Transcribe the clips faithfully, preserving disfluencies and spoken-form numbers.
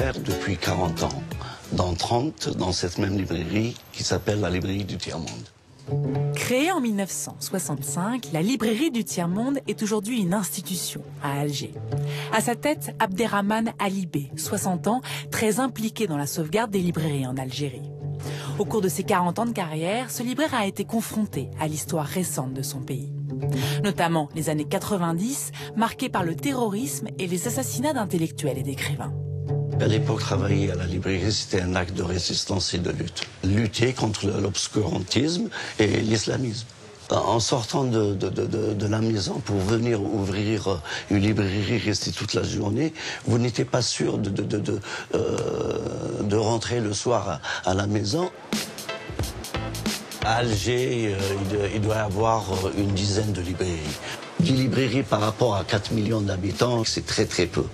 libraire depuis quarante ans, dans trente, dans cette même librairie qui s'appelle la librairie du Tiers-Monde. Créée en mille neuf cent soixante-cinq, la librairie du Tiers-Monde est aujourd'hui une institution à Alger. À sa tête, Abderrahmane Alibé, soixante ans, très impliqué dans la sauvegarde des librairies en Algérie. Au cours de ses quarante ans de carrière, ce libraire a été confronté à l'histoire récente de son pays. Notamment les années quatre-vingt-dix, marquées par le terrorisme et les assassinats d'intellectuels et d'écrivains. À l'époque, travailler à la librairie, c'était un acte de résistance et de lutte. Lutter contre l'obscurantisme et l'islamisme. En sortant de, de, de, de la maison pour venir ouvrir une librairie, rester toute la journée, vous n'étiez pas sûr de, de, de, de, euh, de rentrer le soir à, à la maison. À Alger, euh, il doit y avoir une dizaine de librairies. dix librairies par rapport à quatre millions d'habitants, c'est très très peu.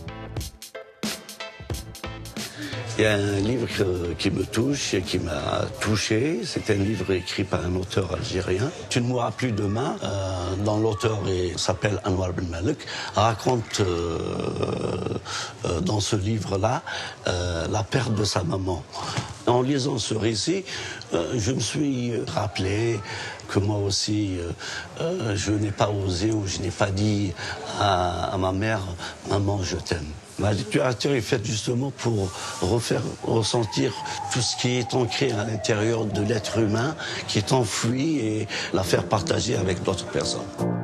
Il y a un livre que, qui me touche et qui m'a touché. C'est un livre écrit par un auteur algérien. Tu ne mourras plus demain, euh, dont l'auteur s'appelle Anwar Ben Malek, raconte euh, euh, dans ce livre-là euh, la perte de sa maman. En lisant ce récit, euh, je me suis rappelé que moi aussi, euh, euh, je n'ai pas osé ou je n'ai pas dit à, à ma mère « Maman, je t'aime ». La littérature est faite justement pour refaire ressentir tout ce qui est ancré à l'intérieur de l'être humain, qui est enfoui, et la faire partager avec d'autres personnes.